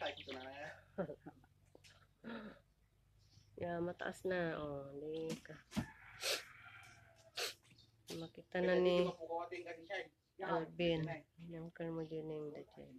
Ya, mataas na. Oh, hindi ka. Makita na ni Alvin. Yung kan mo dyan yung dyan.